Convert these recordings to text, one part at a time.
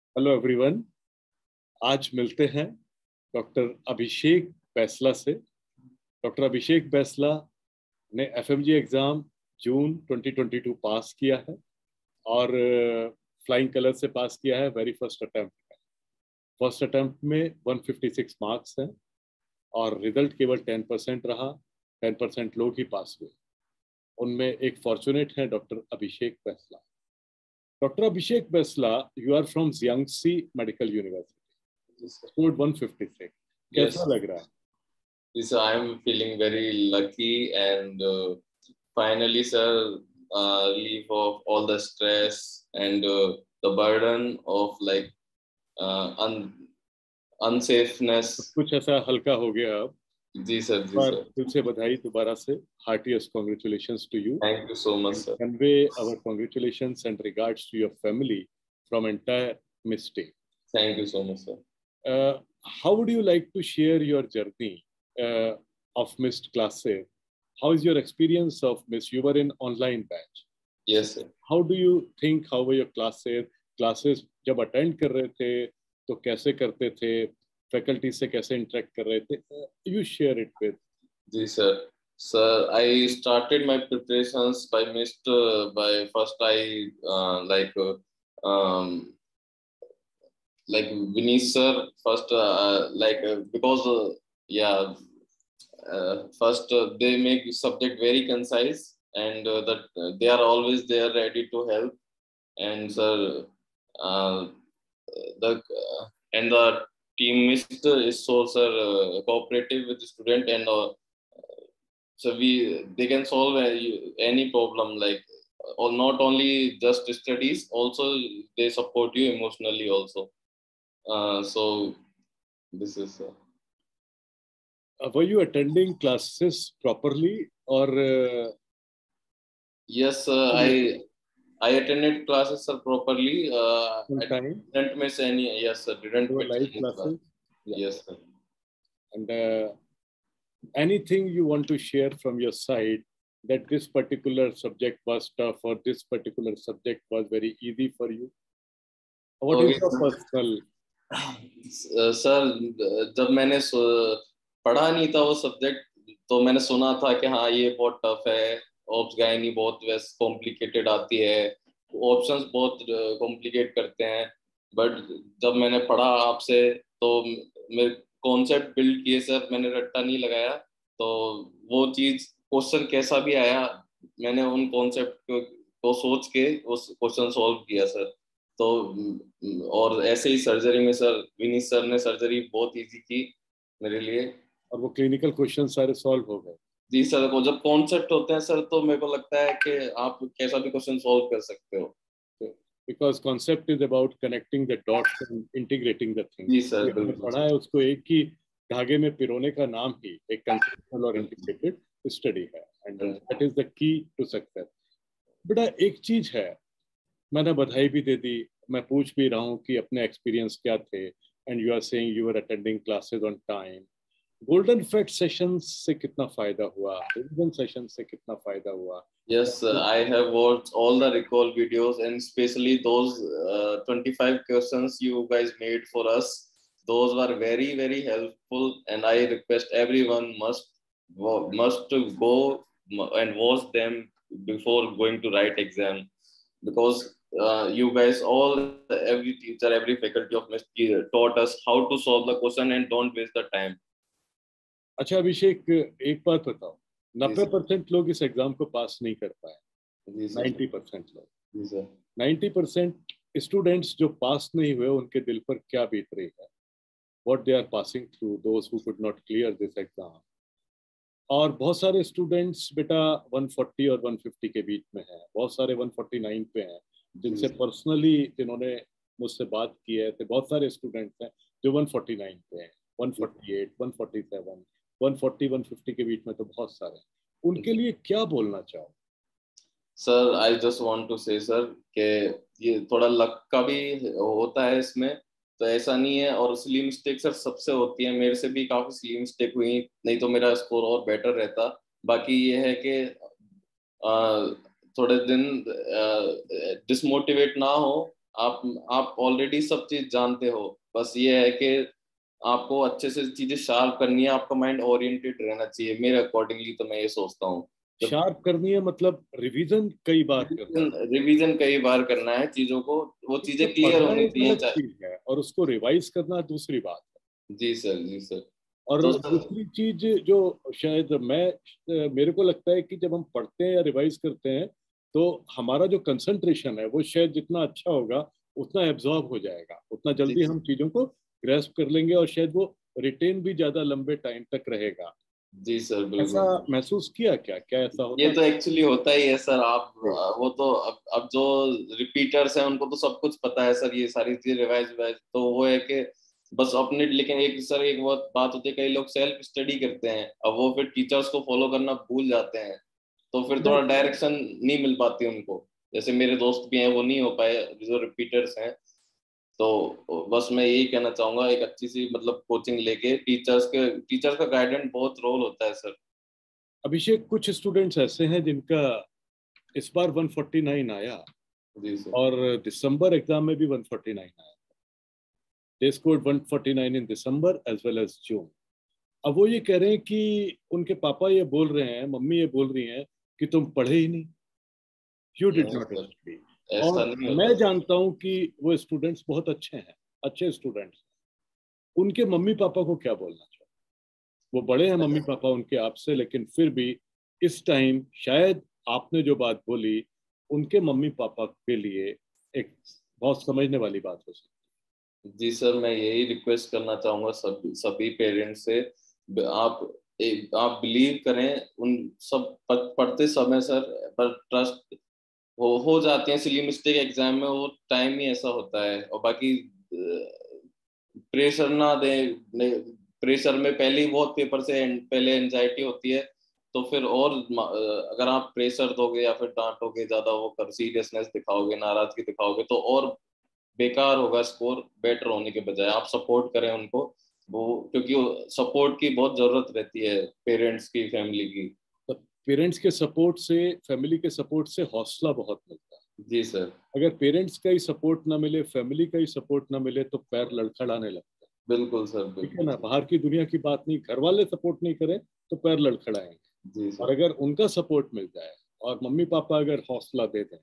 Hello everyone. आज मिलते हैं डॉक्टर अभिषेक बैसला से। डॉक्टर अभिषेक बैसला ने एफएमजी एग्जाम जून 2022 पास किया है और फ्लाइंग कलर से पास किया है। वेरी फर्स्ट अटेम्प्ट में 156 मार्क्स हैं और रिजल्ट केवल 10% रहा। 10% लोग ही पास हुए। उनमें एक फॉर्चुनेट है doctor Abhishek Baisla. Doctor Abhishek Baisla, you are from Jiangxi medical university, scored 156। Yes, कैसा लग रहा है? this I am feeling very lucky and finally, sir, relief of all the stress and the burden of like unsafeness. कुछ ऐसा हल्का हो गया अब। जी सर, जी पर सर। दिल से बधाई दोबारा से। Heartiest congratulations to you. Thank you so much, sir. Convey our congratulations and regards to your family from entire Mistake. Thank you so much, sir. How would you like to share your journey of missed classes? How is your experience of Miss? You were in online batch. Yes, sir. How do you think? How were your classes? Classes जब attend कर रहे थे तो कैसे करते थे? Faculty से कैसे interact कर रहे थे? You share it with. जी sir. Sir, I started my preparations by first I like Vineet sir first because first they make subject very concise and that they are always there ready to help and sir uh, the team is so sir cooperative with the student and so they can solve any problem like or not only just studies also they support you emotionally also. So this is were you attending classes properly or yes I attended classes sir properly. on I time? didn't miss any. Yes sir, didn't They were miss live any class. classes? Yes sir. And anything you want to share from your side that this particular subject was tough or this particular subject was very easy for you? What is your personal? Sir जब मैंने पढ़ा नहीं था वो subject तो मैंने सुना था कि हाँ ये बहुत टफ है, ऑप्स गायनी बहुत वैसे कॉम्प्लिकेटेड आती है, ऑप्शंस बहुत कॉम्प्लिकेट करते हैं, बट जब मैंने पढ़ा आपसे तो मेरे कॉन्सेप्ट बिल्ड किए सर, मैंने रट्टा नहीं लगाया, तो वो चीज क्वेश्चन कैसा भी आया मैंने उन कॉन्सेप्ट को सोच के उस क्वेश्चन सॉल्व किया सर। तो और ऐसे ही सर्जरी में सर विनीत सर ने सर्जरी बहुत इजी की मेरे लिए और वो क्लिनिकल क्वेश्चन सारे सॉल्व हो गए। जी सर, वो जब कॉन्सेप्ट होते हैं सर तो मेरे को लगता है कि आप कैसा भी क्वेश्चन सॉल्व कर सकते हो, because concept is about connecting the dots and integrating the things. जी सर हमने बिल्कुल पढ़ा है उसको एक ही धागे में पिरोने का नाम ही एक कंसेप्चुअल और इंटीग्रेटेड स्टडी है and that is the key to success. बेटा एक चीज है, मैंने बधाई भी दे दी, मैं पूछ भी रहा हूँ कि अपने एक्सपीरियंस क्या थे and you are saying you are attending classes on time. Golden fact session से कितना फायदा हुआ? रिवीजन सेशन से कितना फायदा हुआ? Yes, I have watched all the recall videos and especially those 25 questions you guys made for us. Those were very very helpful and I request everyone must go and watch them before going to write exam because you guys all every teacher every faculty of Mist taught us how to solve the question and don't waste the time. अच्छा अभिषेक, एक बात बताओ, 90% लोग इस exam को पास नहीं कर पाए। 90% लोग, 90% स्टूडेंट्स जो पास नहीं हुए उनके दिल पर क्या बीत रही है, what they are passing through, those who could not clear this exam. और बहुत सारे स्टूडेंट्स बेटा 140 और 150 के बीच में हैं, बहुत सारे 149 पे हैं, जिनसे पर्सनली जिन्होंने मुझसे बात की है, तो बहुत सारे स्टूडेंट्स हैं जो 149 पे हैं, 148, 147, 140, 150 के बीच में तो बहुत सारे। उनके लिए क्या बोलना चाहो? Sir I just want to say sir कि ये थोड़ा लक का भी होता है इसमें, तो ऐसा नहीं है, और सिली मिस्टेक सर सबसे होती है, मेरे से भी काफी सिली मिस्टेक हुई, नहीं तो मेरा स्कोर और बेटर रहता। बाकी ये है कि थोड़े दिन डिसमोटिवेट ना हो, आप ऑलरेडी सब चीज जानते हो, बस ये है कि आपको अच्छे से चीजें शार्प करनी है, आपका माइंड ओरिएंटेड रहना चाहिए, मेरे अकॉर्डिंगली तो मैं ये सोचता हूँ। शार्प करनी है मतलब रिवीजन कई बार करना है। रिवीजन कई बार करना है चीजों को, वो चीजें उसको क्लियर पढ़ना होनी एक चाहिए अलग चीज है और उसको रिवाइज करना दूसरी बात है। जी सर, जी सर। और तो सर दूसरी चीज जो शायद मेरे को लगता है कि जब हम पढ़ते हैं या रिवाइज करते हैं तो हमारा जो कंसंट्रेशन है वो शायद जितना अच्छा होगा उतना एब्जॉर्ब हो जाएगा, उतना जी जल्दी हम चीजों को ग्रेस्प कर लेंगे और शायद वो रिटेन भी ज्यादा लंबे टाइम तक रहेगा। जी सर, ऐसा बिल्कुल। महसूस किया क्या, क्या ऐसा ये होता तो एक्चुअली होता ही है सर। आप है? वो तो अब जो रिपीटर्स हैं उनको तो सब कुछ पता है सर, ये सारी चीजें रिवाइज रिवाइज, तो वो है कि बस अपने, लेकिन एक सर एक बहुत बात होती है, कई लोग सेल्फ स्टडी करते हैं, अब वो फिर टीचर्स को फॉलो करना भूल जाते हैं, तो फिर थोड़ा नहीं, डायरेक्शन नहीं मिल पाती उनको। जैसे मेरे दोस्त भी हैं, वो नहीं हो पाए जो रिपीटर्स हैं। तो बस मैं यही कहना चाहूंगा, एक अच्छी सी मतलब कोचिंग लेके, टीचर्स का गाइडेंस बहुत रोल होता है सर। अभिषेक कुछ स्टूडेंट्स ऐसे हैं जिनका इस बार 149 आया जी सर। और दिसंबर एग्जाम में भी 149 आया। They scored 149 in December as well as June. अब वो ये कह रहे हैं कि उनके पापा ये बोल रहे हैं, मम्मी ये बोल रही हैं कि तुम पढ़े ही नहीं, यू डिड नहीं नॉट सर, स्टडी। ऐसा और नहीं मैं होता सर। जानता हूं कि वो स्टूडेंट्स बहुत अच्छे हैं, अच्छे स्टूडेंट्स। उनके मम्मी पापा को क्या बोलना चाहिए? वो बड़े हैं मम्मी पापा उनके आपसे, लेकिन फिर भी इस टाइम शायद आपने जो बात बोली उनके मम्मी पापा के लिए एक बहुत समझने वाली बात हो सकती जी सर, मैं यही रिक्वेस्ट करना चाहूंगा सभी सभी पेरेंट्स से। आप आप बिलीव करें उन सब पढ़ते समय सर, पर ट्रस्ट हो जाते हैं सिली मिस्टेक एग्जाम में, वो टाइम ही ऐसा होता है। और बाकी प्रेशर ना दें, प्रेशर में पहले ही बहुत पेपर से पहले एंजाइटी होती है, तो फिर और अगर आप प्रेशर दोगे या फिर डांटोगे ज्यादा, वो कर सीरियसनेस दिखाओगे, नाराजगी दिखाओगे, तो और बेकार होगा स्कोर, बेटर होने के बजाय आप सपोर्ट करें उनको। वो क्योंकि सपोर्ट की बहुत जरूरत रहती है, पेरेंट्स की, फैमिली की। है। तो पेरेंट्स के सपोर्ट से, फैमिली के सपोर्ट से हौसला बहुत मिलता है। जी सर। अगर पेरेंट्स का ही सपोर्ट ना मिले, फैमिली का ही सपोर्ट ना मिले तो पैर लड़खड़ाने लगता है। बिल्कुल सर, ठीक है बिल्कुल ना, सर। बाहर की दुनिया की बात नहीं, घर वाले सपोर्ट नहीं करें तो पैर लड़खड़ाएंगे। जी और सर। अगर उनका सपोर्ट मिल जाए और मम्मी पापा अगर हौसला दे दें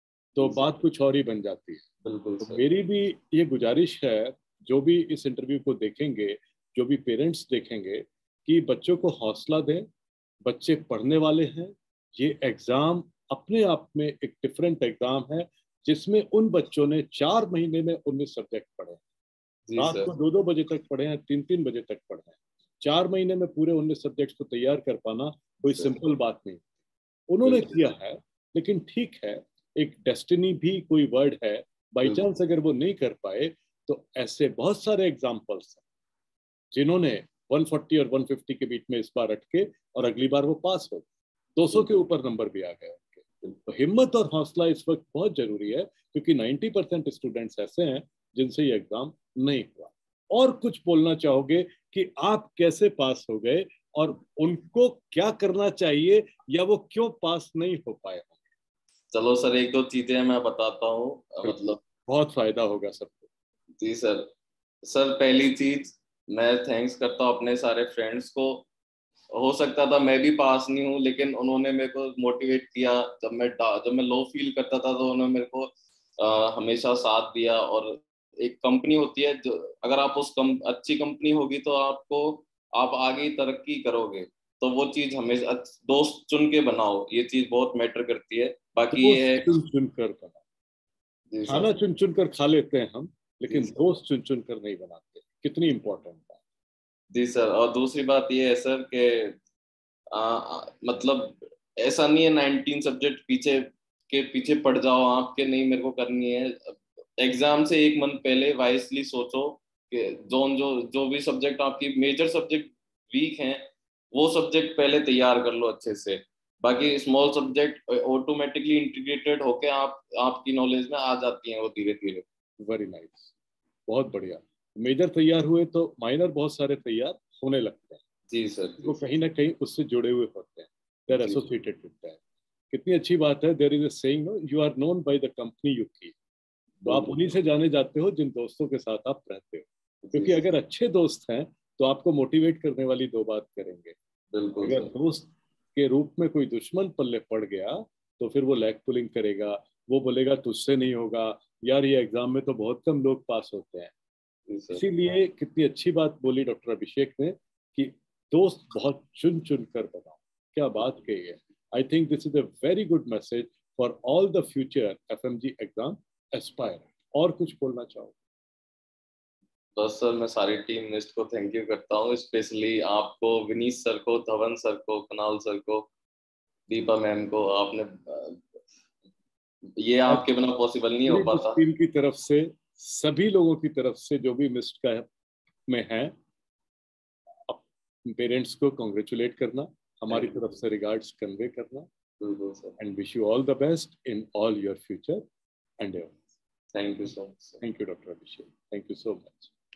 तो जी सर। बात कुछ और ही बन जाती है। बिल्कुल तो सर। मेरी भी ये गुजारिश है, जो भी इस इंटरव्यू को देखेंगे, जो भी पेरेंट्स देखेंगे, कि बच्चों को हौसला दें। बच्चे पढ़ने वाले हैं। ये एग्जाम अपने आप में एक डिफरेंट एग्जाम है जिसमें उन बच्चों ने 4 महीने में 19 सब्जेक्ट पढ़े हैं। जी रात सर। को 2-2 बजे तक पढ़े हैं, 3-3 बजे तक पढ़े हैं। 4 महीने में पूरे 19 सब्जेक्ट को तैयार कर पाना कोई सर सिंपल बात नहीं। उन्होंने बिल्कुल। किया है। लेकिन ठीक है, एक डेस्टिनी भी कोई वर्ड है। बाई बिल्कुल। चांस अगर वो नहीं कर पाए तो ऐसे बहुत सारे एग्जाम्पल्स हैं जिन्होंने 140 और 150 के बीच में इस बार अटके और अगली बार वो पास हो, 200 के ऊपर नंबर भी आ गए उनके। तो हिम्मत और हौसला इस वक्त बहुत जरूरी है क्योंकि 90% स्टूडेंट्स ऐसे हैं जिनसे ये एग्जाम नहीं हुआ। और कुछ बोलना चाहोगे कि आप कैसे पास हो गए और उनको क्या करना चाहिए या वो क्यों पास नहीं हो पाए? चलो सर, एक दो चीजें मैं बताता हूँ, बिल्कुल, मतलब। बहुत फायदा होगा सबको। जी सर। सर पहली चीज, मैं थैंक्स करता हूँ अपने सारे फ्रेंड्स को। हो सकता था मैं भी पास नहीं हूँ, लेकिन उन्होंने मेरे को मोटिवेट किया। जब मैं लो फील करता था तो उन्होंने मेरे को हमेशा साथ दिया। और एक कंपनी होती है जो, अगर आप अच्छी कंपनी होगी तो आप आगे तरक्की करोगे। तो वो चीज हमेशा दोस्त चुन के बनाओ, ये चीज बहुत मैटर करती है। बाकी ये दोस्त है। चुन चुन कर बना, जी खाना सर। चुन चुन कर खा लेते हैं हम, जी लेकिन सर। दोस्त चुन चुन कर नहीं बनाते। कितनी इंपॉर्टेंट बात। जी सर, और दूसरी बात ये है सर कि मतलब ऐसा नहीं है 19 सब्जेक्ट के पीछे पड़ जाओ आपके, नहीं मेरे को करनी है। एग्जाम से एक मंथ पहले वाइसली सोचो कि जो जो भी सब्जेक्ट आपकी मेजर सब्जेक्ट वीक हैं, वो सब्जेक्ट पहले तैयार कर लो अच्छे से। बाकी स्मॉल सब्जेक्ट ऑटोमेटिकली इंटीग्रेटेड होके आपकी नॉलेज में आ जाती हैं वो धीरे धीरे। वेरी नाइस, बहुत बढ़िया। मेजर तैयार हुए तो माइनर बहुत सारे तैयार होने लगते हैं। जी सर। जी वो सर। कहीं ना कहीं उससे जुड़े हुए होते हैं, दे आर जी। Associated with that. कितनी अच्छी बात है। There is a saying, no, you are known by the company you keep. तो आप उन्हीं से जाने जाते हो जिन दोस्तों के साथ आप रहते हो, क्योंकि अगर अच्छे दोस्त हैं तो आपको मोटिवेट करने वाली दो बात करेंगे। अगर दोस्त के रूप में कोई दुश्मन पल्ले पड़ गया तो फिर वो लैग पुलिंग करेगा, वो बोलेगा तुझसे नहीं होगा, यार ये एग्जाम में तो बहुत कम लोग पास होते हैं। इसीलिए कितनी अच्छी बात बोली डॉक्टर अभिषेक ने कि दोस्त बहुत चुन चुन कर बनाओ। क्या बात कही है। I think this is a very good message for all the future FMG exam aspire. और कुछ बोलना चाहो? बस सर, मैं सारी टीम लिस्ट को थैंक यू करता हूँ, स्पेशली आपको, विनीत सर को, धवन सर को, कुणाल सर को, दीपा मैम को। आपने ये आपके बिना पॉसिबल नहीं हो पाता। टीम की तरफ से, सभी लोगों की तरफ से जो भी मिस्ड का में है, पेरेंट्स को कॉन्ग्रेचुलेट करना, हमारी तरफ से रिगार्ड्स कन्वे करना, and wish you all the best in all your future and ever. Thank you so much. Thank you doctor Abhishek, thank you so much.